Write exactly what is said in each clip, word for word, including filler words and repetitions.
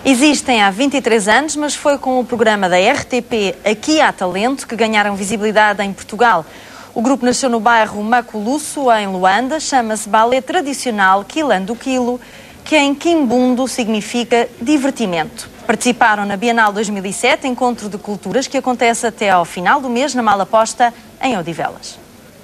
Existem há vinte e três anos, mas foi com o programa da R T P Aqui Há Talento que ganharam visibilidade em Portugal. O grupo nasceu no bairro Maculuço, em Luanda, chama-se Ballet Tradicional Quilando Quilo, que em quimbundo significa divertimento. Participaram na Bienal dois mil e sete, encontro de culturas que acontece até ao final do mês na Malaposta, em Odivelas.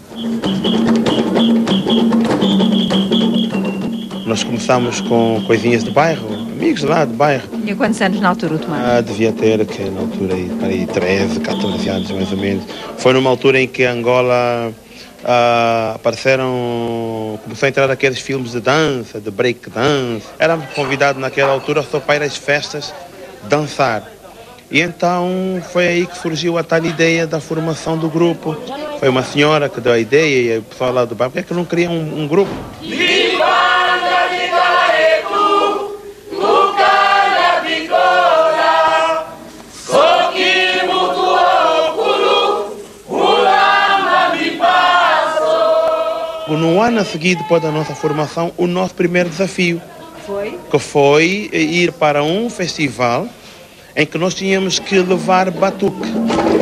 Nós começamos com coisinhas de bairro, amigos lá do bairro. E há quantos anos na altura o Tomás? Ah, devia ter, que na altura, aí, para aí, treze, catorze anos mais ou menos. Foi numa altura em que Angola ah, apareceram, começou a entrar aqueles filmes de dança, de break dance. Éramos convidados naquela altura só para ir às festas dançar. E então foi aí que surgiu a tal ideia da formação do grupo. Foi uma senhora que deu a ideia e o pessoal lá do bairro, por que é que não queria um, um grupo? No ano a seguir, depois da nossa formação, o nosso primeiro desafio Foi? que foi ir para um festival em que nós tínhamos que levar batuque.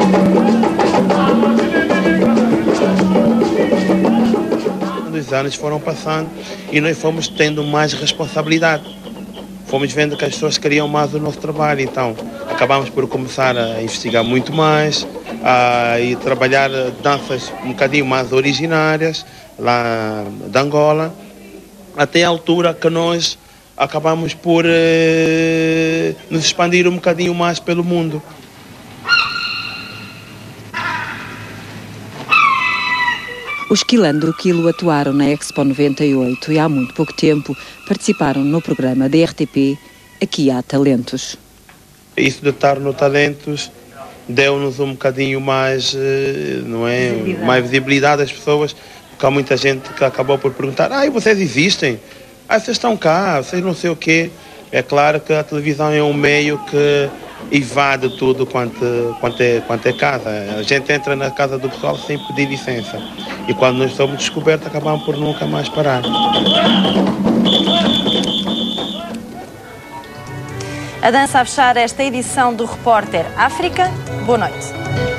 Os anos foram passando e nós fomos tendo mais responsabilidade. Fomos vendo que as pessoas queriam mais o nosso trabalho, então acabamos por começar a investigar muito mais, a e trabalhar danças um bocadinho mais originárias lá de Angola, até a altura que nós acabamos por eh, nos expandir um bocadinho mais pelo mundo. Os Quilando Quilo atuaram na Expo noventa e oito e há muito pouco tempo participaram no programa da R T P Aqui Há Talentos. Isso de estar no Talentos deu-nos um bocadinho mais, não é, visibilidade. mais visibilidade às pessoas, porque há muita gente que acabou por perguntar: ah, vocês existem? Ah, vocês estão cá, vocês não sei o quê. É claro que a televisão é um meio que invade tudo quanto, quanto, é, quanto é casa. A gente entra na casa do pessoal sem pedir licença. E quando nós somos descobertos, acabamos por nunca mais parar. A dança a fechar esta edição do Repórter África. Boa noite.